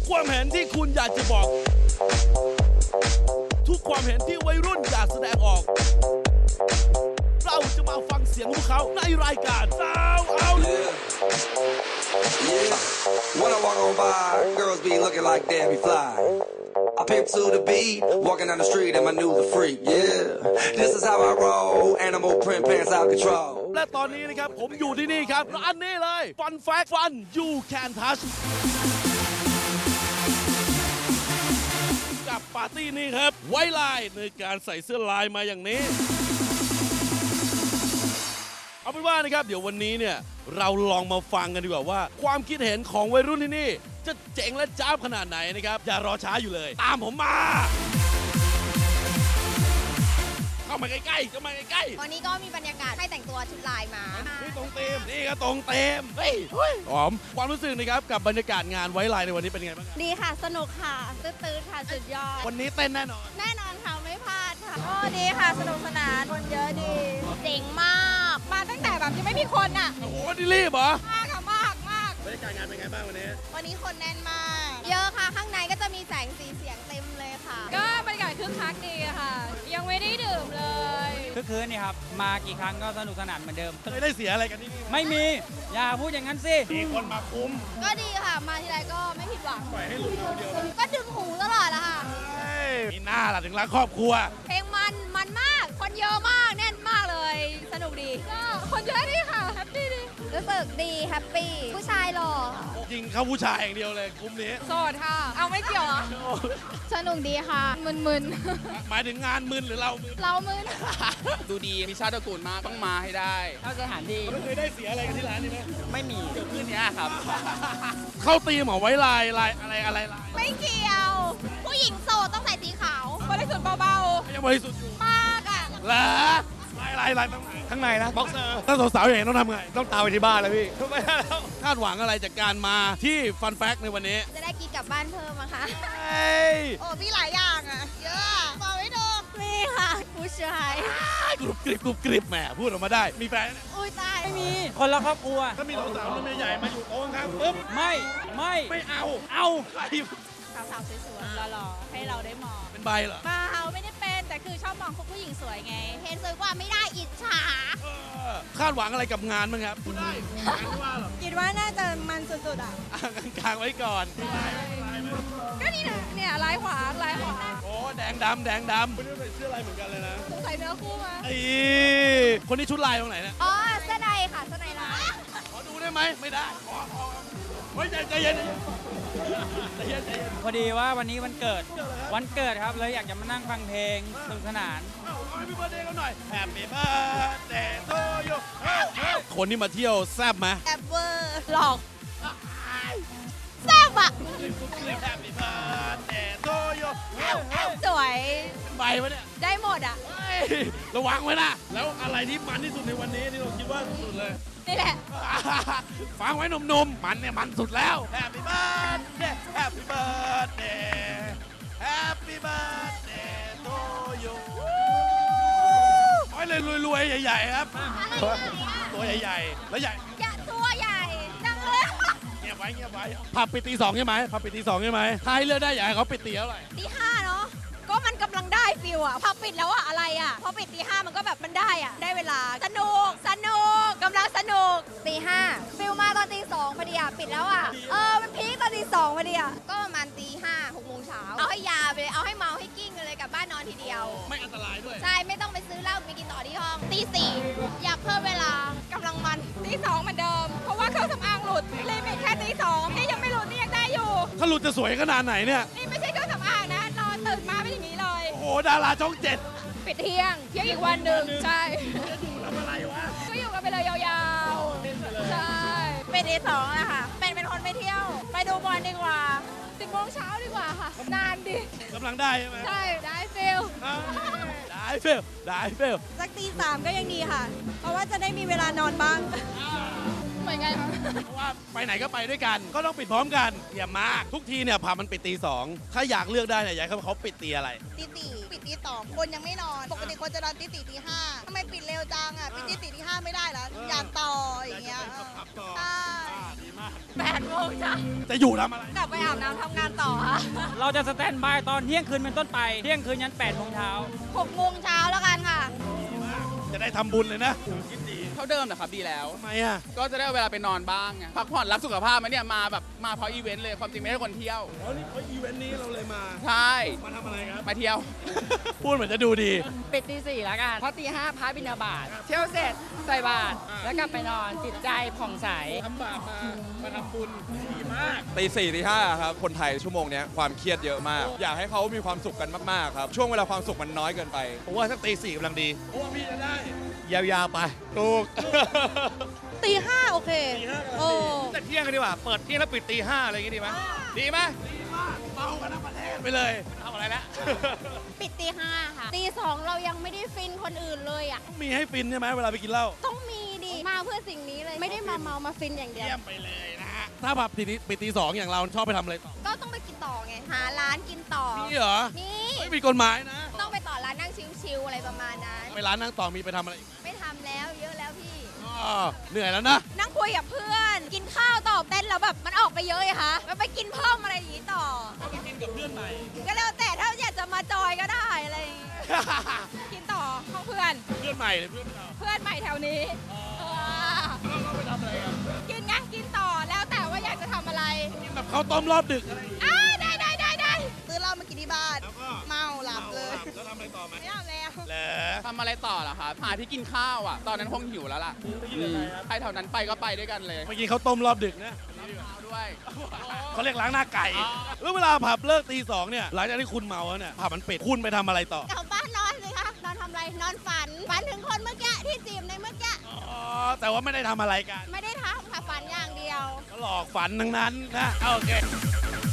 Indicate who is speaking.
Speaker 1: ความเห็นที่คุณอยากจะบอกทุกความเห็นที่วัยรุ่นอยากแสดงออกเราจะมาฟังเสียงของเขาในรายการสาวเอา
Speaker 2: When I walk on by, girls be looking like Debbie Fly. I pimp to the beat, walking down the street and my new the freak. Yeah, this is how I roll. Animal print pants out control.
Speaker 1: และตอนนี้นะครับผมอยู่ที่นี่ครับร้านนี้เลย Fun Fact Fun You Can Touch กับปาร์ตี้นี้ครับไว้ลายในการใส่เสื้อลายมาอย่างนี้เอาเป็นว่านะครับเดี๋ยววันนี้เนี่ยเราลองมาฟังกันดีกว่าว่าความคิดเห็นของวัยรุ่นที่นี่จะเจ๋งและจ้าบขนาดไหนนะครับอย่ารอช้าอยู่เลยตามผมมาเข้ามาใกล้ๆเข้ามาใกล้ๆ
Speaker 3: วันนี้ก็มีบรรยากาศให้แต่งตัวชุดลายมา
Speaker 1: นี่ตรงเต็มนี่ก็ตรงเต็มเฮ้ยหอมความรู้สึกนะครับกับบรรยากาศงานไว้ลายในวันนี้เป็นไงบ้างครับ
Speaker 3: ดีค่ะสนุกค่ะตื้นๆค่ะสุดยอด
Speaker 1: วันนี้เต้นแน่นอน
Speaker 3: ค่ะไม่พลาดค่ะโอ้ดีค่ะสนุกสนานคนเยอะดีเจ๋งมากมาตั้งแต่แบบยังไม่มีคนอ่ะ
Speaker 1: โอ้โหนี่รีบเหรอ
Speaker 3: มากค่ะมาก
Speaker 1: บรรยากาศงานเป็นไงบ้างวันนี้
Speaker 3: คนแน่นมากเยอะค่ะข้างในก็จะมีแสงสีเสียงเต็มเลยค่ะ
Speaker 4: ก็บรรยากาศคึกคักดีค่ะยังไม่ได้ดื่มเลย
Speaker 5: คึกคืนนี่ครับมากี่ครั้งก็สนุกสนานเหมือนเดิม
Speaker 1: เคยได้เสียอะไรกันที่นี่
Speaker 5: ไม่มีอย่าพูดอย่างนั้นสิ
Speaker 1: มีคนมาคุ้ม
Speaker 3: ก็ดีค่ะมาทีไรก็ไม่ผิดหวัง
Speaker 1: ปล่อยให้หลุดคนเดียว
Speaker 3: ก็ดึงหูตลอดอะค่ะ
Speaker 1: มีหน้าล่ะถึงรักครอบครัว
Speaker 3: เพลงมันมากคนเยอะมากแน่นมากเลยสนุกดี
Speaker 4: ก็คนเยอะดีค่ะแฮปปี้ดี
Speaker 3: รู้สึกดีแฮปปี้ผู้ชายหล่อ
Speaker 1: จริงเขาผู้ชายอย่างเดียวเลยกลุ่มนี้
Speaker 4: โสดค่ะเอาไม่เกี่ยวเหรอ
Speaker 3: สนุกดีค่ะมึน
Speaker 1: หมายถึงงานมึนหรือเรา
Speaker 3: มึน
Speaker 5: ดูดีมีชาติตระกูลมากต้องมาให้ได้เข้าสถานที่
Speaker 1: ไม่เคยได้เสียอะไรกันที่ร้านนี้ไหม
Speaker 5: ไม่มีเกิดขึ้นเนี้ยครับ
Speaker 1: เข้าตีมไว้ลายอะไรลาย
Speaker 3: ไม่เกี่ยวผู้หญิงโสดต้องใส่สีขาว
Speaker 4: บริสุทธิ์เบา
Speaker 1: ๆยังบริสุทธิ์อยู่
Speaker 3: มากอ่ะ
Speaker 1: เหรอลายต้อง
Speaker 5: ข้างในนะบ็อกเซอร์
Speaker 1: ถ้าสาวๆอย่างนี้ต้องทำไง
Speaker 5: ต้องตามไปที่บ้านแล้วพี่
Speaker 1: ไม่ได้แล้วคาดหวังอะไรจากการมาที่ฟันแฟกในวันนี้
Speaker 3: จะได้กินกลับบ้านเพิ่มอะค่ะ
Speaker 1: โอ้
Speaker 3: มีหลายอย่างอะเยอะบอกไม่ถูกมีค่ะผู้ชาย
Speaker 1: กรุบกริบแหมพูดออกมาได้มีแฟน
Speaker 3: อุ้ยตาย
Speaker 5: ไม่มีคนละครอบครัว
Speaker 1: ถ้ามีสาวๆใหญ่ๆมาอยู่โต๊ะข้างๆปุ๊บ
Speaker 5: ไม่
Speaker 1: เอาใคร
Speaker 4: สาวๆสวยๆหล่อๆให้เราได้มอง
Speaker 1: เป็นใบเหรอ
Speaker 4: เปล่าไม่ได้เป็นแต่คือชอบมองผู้หญิงสวยไง
Speaker 3: เห็นสวยกว่าไม่ได้อิจฉา
Speaker 1: คาดหวังอะไรกับงานมั้งครับพูดได้
Speaker 4: คิดว่าน่าจะมันสุดๆอ่ะ
Speaker 1: กลางไว้ก่อน
Speaker 4: ก็นี่นะเนี่ยลายขวาง
Speaker 1: โอ้แดงดำคุณนี่ใส่เสื้อลายเหมือนกันเลยนะ
Speaker 4: สงสัยเนื้อคู่มา
Speaker 1: คนนี้ชุดลายตรงไหนเนี่ย
Speaker 3: อ๋อเสื้อในค่ะเสื้อในลาย
Speaker 1: ขอดูได้ไหมไม่ได้ใจเย็น
Speaker 5: พอดีว่าวันนี้วันเกิดครับเลยอยากจะมานั่งฟังเพลงสนุกสนาน
Speaker 1: ให้พี่เบิร์ดเดย์เขาหน่อย Happy Birthday to you คนที่มาเที่ยวแซ่บไหม
Speaker 3: แซ่บเวอร์หลอกแซ่บอะ
Speaker 1: Happy Birthday to you
Speaker 3: สวย
Speaker 1: ใบวะเนี่ย
Speaker 3: ได้หมดอะ
Speaker 1: ระวังไว้นะแล้วอะไรที่มันที่สุดในวันนี้ที่เราคิดว่าสุดเลย
Speaker 3: นี่แหละ
Speaker 1: ฟังไว้หนุ่มๆมันเนี่ยมันสุดแล้ว Happy Birthday Happy Birthday Happy Birthday to you โอ้ยเลยรวยๆใหญ่ๆครับตัวใหญ่ๆแล้วใหญ่
Speaker 3: ตัวใหญ่จังเลย
Speaker 1: เงียบไว้ผับปิดตี 2ใช่ไหมถ้าให้เลือกได้อยากให้เขาปิดตีเท่าไหร่
Speaker 3: ตี 5เนาะก็มันกำลังได้ฟิลอะพอปิดแล้วอะอะไรอะพอปิดตี 5มันก็แบบมันได้อะได้เวลาสนุกกำลังสนุกตี 5ฟิลมาตอนตี 2พอดีอะปิดแล้วอะมันพีคตอนตี 2พอดีอะก็ประมาณตี 5 6 โมงเช้าเอาให้ยาวไปเลยเอาให้เมาให้กิ้งเลยกลับบ้านนอนทีเดียว
Speaker 1: ไม่อันตรายด้วย
Speaker 3: ใช่ไม่ต้องไปซื้อเหล้าไปกินต่อที่ห้องตี 4อยากเพิ่มเวลากำลังมัน
Speaker 4: ตี 2เหมือนเดิมเพราะว่าเครื่องสำอางหลุดลิมิตแค่ตี 2นี่ยังไม่หลุดนี่ยังได้อยู่
Speaker 1: ถ้าหลุดจะสวยขนาดไหนเนี่ย
Speaker 4: นี่ไม่ใช่เครื่องสำอางนะนอนตื่นมาเป็นอย่างนี้เลย
Speaker 1: โอ้โหดาราช่อง7
Speaker 4: ปิดเที่ยงอีกวันหนึ่งใช่
Speaker 1: จะอยู่ทำอะไรวะ
Speaker 4: ก็อยู่กันไปเลยยาวๆใช่
Speaker 3: เป็นตี 2อะค่ะเป็นคนไม่เที่ยวไปดูบอลดีกว่า
Speaker 4: 10 โมงเช้าดีกว่าค่ะนานดิ
Speaker 1: กำลังได้ใช่ไหม
Speaker 4: ใช่ได้ฟิล
Speaker 1: ได้ฟิล
Speaker 4: สักตี 3ก็ยังดีค่ะเพราะว่าจะได้มีเวลานอนบ้าง
Speaker 3: เห
Speaker 4: ไปไงคะ
Speaker 1: เพราะว่าไปไหนก็ไปด้วยกัน ก็ต้องปิดพร้อมกันอย่ามากทุกทีเนี่ยผับมันปิดตี 2ถ้าอยากเลือกได้เนี่ยอยากให้เขาปิดตีอะไร
Speaker 6: ตีสี่ปิดตีสองคนยังไม่นอน ปกติคนจะนอนตีสี่ตีห้าทำไมปิดเร็วจังอ่ะปิดตีสี่ตีห้าไม่ได้เหรออยากต่ออย่างเงี้ย
Speaker 1: ขับต่อ
Speaker 6: ใช่
Speaker 1: ดีมาก
Speaker 3: 8 โมงจ้ะ
Speaker 1: จะอยู่ทำอะไร
Speaker 3: กลับไปอาบน้ำทำงานต่อค่ะ
Speaker 5: เราจะสแตนบายตอนเที่ยงคืนเป็นต้นไป เที่ยงคืนยัน8 โมงเช้า
Speaker 3: 6 โมงเช้าแล้วกันค่ะ
Speaker 1: จะได้ทำบุญเลยนะคิดดี
Speaker 7: เท่าเดิมนะครับดีแล้ว
Speaker 1: ทำไมอ่ะ
Speaker 7: ก็จะได้เอาเวลาไปนอนบ้างไงพักผ่อนรักสุขภาพมาเนี่ยมาแบบมาเพราะอีเวนต์เลยความจริงไม่ใช่คนเที่ยว
Speaker 1: อ๋อนี่เขาอีเวนต์นี้เราเลยมา
Speaker 7: ใช่
Speaker 1: มาทำอะไรครับ
Speaker 7: มาเที่ยว
Speaker 1: พูดเหมือนจะดูดี
Speaker 8: ปิดตีสี่แล้วกันเพราะตีห้าพระบิณฑบาตเที่ยวเสร็จใส่บาตรแล้วกลับไปนอนจิตใจผ่องใส
Speaker 1: ทำบาปมาทำบุญดีมาก
Speaker 9: ตีสี่ตีห้าครับ คนไทยชั่วโมงเนี้ยความเครียดเยอะมาก อยากให้เขามีความสุขกันมาก ๆ ครับ ช่วงเวลาความสุขมันน้อยเกินไป
Speaker 1: ผมว่าสักตี 4กำลังดีเพราะว่าพี่จะได้ ยาวๆไปถูก
Speaker 6: ตีห้าโอเค
Speaker 1: ตี 5กำลัง
Speaker 6: โอ้
Speaker 1: ดีแต่เที่ยงกันดีกว่าเปิดเที่ยงแล้วปิดตี 5อะไรอย่างงี้ดีไหมดีไหมดีมากเมากันทั้งประเทศไปเลยทำอะไรแล้ว
Speaker 3: ปิดตี 5 ค่ะ ตี 2 เรายังไม่ได้ฟินคนอื่นเลยอ่ะ
Speaker 1: มีให้ฟินใช่ไหมเวลาไปกินเหล้า
Speaker 3: ต้องมีดิ มาเพื่อสิ่งนี้เลย ไม่ได้มาเมามาฟินอย่างเดียว
Speaker 1: เยี่ยมไปเลยนะฮะถ้าผับปิดตี 2อย่างเราชอบไปทำอะไรต่อ
Speaker 3: ก็ต้องไปกินต่อไง หาร้านกินต่อ
Speaker 1: นี่เหรอ
Speaker 3: นี่
Speaker 1: ไม่มีกฎหมายนะ
Speaker 3: ต้องไปต่อร้านนั่งชิวๆอะไรประมาณนั้น
Speaker 1: ไปร้านนั่งต่อมีไปทำอะไรอีกไหม
Speaker 3: ไม่ทำแล้วเยอะแล้วพี่
Speaker 1: อ๋อเหนื่อยแล้วนะ
Speaker 3: นั่งคุยกับเพื่อน กินข้าวต่อเต้นแล้วแบบมันออกไปเยอะไงคะแล้วไปกินเพิ่มอะไรอย่างนี้ต่อ
Speaker 1: กินกับเพื่อนใหม่
Speaker 3: ก็แล้วแต่ถ้าอยากจะมาจอยก็ได้อะไรอย่างงี้
Speaker 4: กินต่อห้องเพื่อน
Speaker 1: เพื่อนใหม่เลยเพื่อนเรา
Speaker 4: เพื่อนใหม่แถวนี้
Speaker 1: เราไปทำอะไรกัน
Speaker 4: กินไงกินต่อแล้วแต่ว่าอยากจะทำอะไร
Speaker 1: กินแบบข้าวต้มรอบดึกอะไรอย่างเงี้ย
Speaker 4: ได้
Speaker 6: ซื้อเหล้ามากินที่บ้าน
Speaker 1: แล้วก็
Speaker 6: เมาหลับเลย
Speaker 1: แล้วทำอะไรต่อไหม
Speaker 4: ไม่เอาแล้ว
Speaker 1: เหรอ
Speaker 7: ทำอะไรต่อเหรอครับหาที่กินข้าวอ่ะ ตอนนั้นคงหิวแล้วล่ะใครแถวนั้นไปก็ไปด้วยกันเลย
Speaker 1: เมื่อกี้เขาวต้มรอบดึกนะ
Speaker 7: ข้าวด้วย
Speaker 1: เขาเรียกล้างหน้าไก่ แล้วเวลาผับเลิกตี 2เนี่ยหลังจากที่คุณเมาแล้วเนี่ยผับมันปิดคุณไปทำอะไรต่อ
Speaker 3: กลับบ้านนอนสิคะ นอนทำอะไร นอนฝัน ฝันถึงคนเมื่อกี้ที่จีบในเมื่อกี้
Speaker 1: อ๋อแต่ว่าไม่ได้ทำอะไรกัน
Speaker 3: ไม่ได้ทำค่ะฝันอย่างเดียว
Speaker 1: ก็หลอกฝันทั้งนั้นนะโอเค